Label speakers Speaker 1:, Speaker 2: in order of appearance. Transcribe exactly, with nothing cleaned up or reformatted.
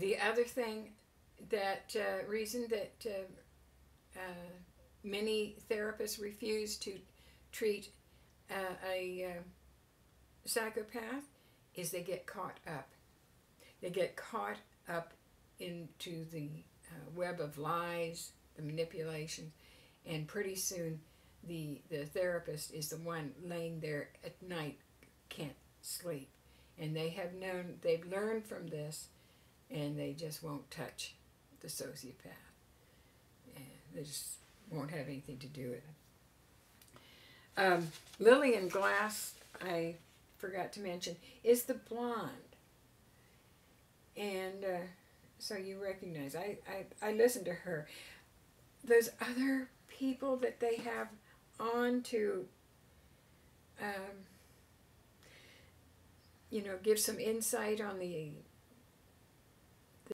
Speaker 1: The other thing, that uh, reason that uh, uh, many therapists refuse to treat uh, a uh, psychopath is they get caught up. They get caught up into the uh, web of lies, the manipulation, and pretty soon the the therapist is the one laying there at night, can't sleep, and they have known, they've learned from this, and they just won't touch the sociopath, and they just won't have anything to do with it. Um, Lillian Glass, I forgot to mention, is the blonde, and uh, so you recognize. I, I I listened to her. Those other people that they have on to, um, you know, give some insight on the